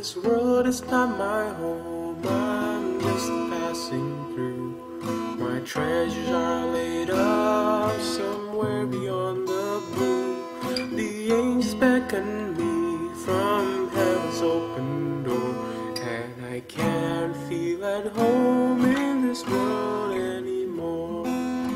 This world is not my home, I'm just passing through. My treasures are laid up somewhere beyond the blue. The angels beckon me from heaven's open door, and I can't feel at home in this world anymore.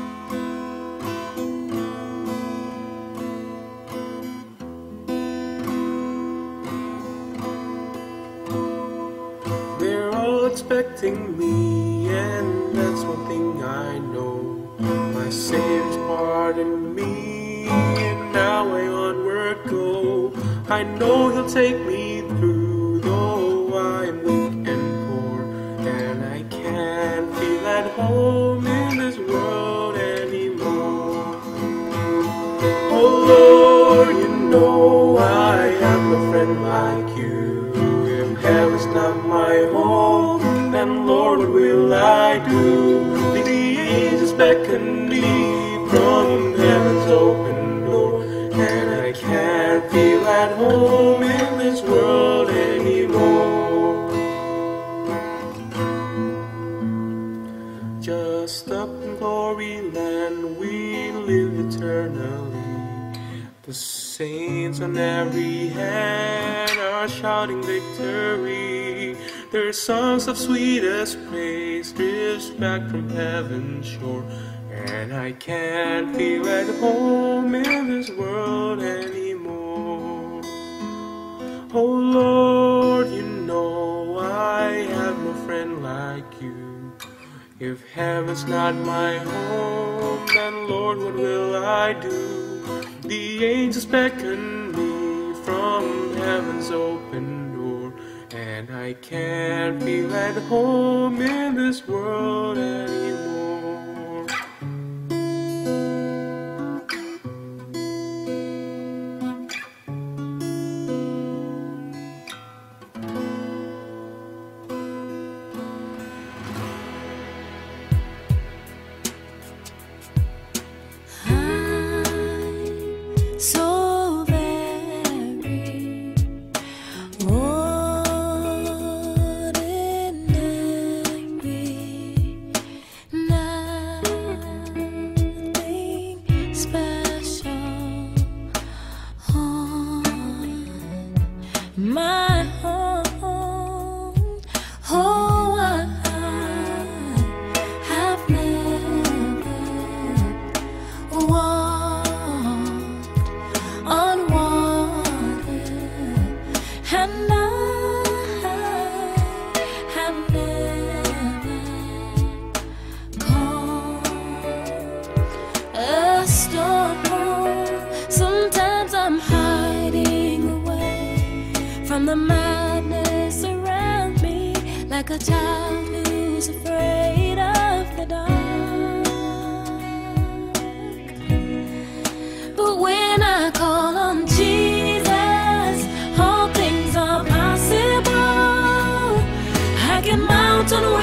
They're all expecting me, and that's one thing I know. My Savior's pardoned me, and now I onward go. I know He'll take me through, though I am weak and poor, and I can't feel at home in this world anymore. Oh Lord, you know I have no friend like you. If heaven's not my home, then Lord, what will I do? The angels beckon me from heaven's open door, and I can't feel at home in this world anymore. Just up in glory land we live eternally. The saints on every hand are shouting victory. Their songs of sweetest praise drifts back from heaven's shore, and I can't feel at home in this world anymore. Oh Lord, you know I have no friend like you. If heaven's not my home, then Lord, what will I do? The angels beckon me from heaven's open door, and I can't feel at home in this world anymore. So very ordinary, nothing special on my home. Oh, I have never walked on water, and I have never calmed a storm. Sometimes I'm hiding away from the madness around me, like a child who's afraid of the dark. But when I call on Jesus, all things are possible. I can mount on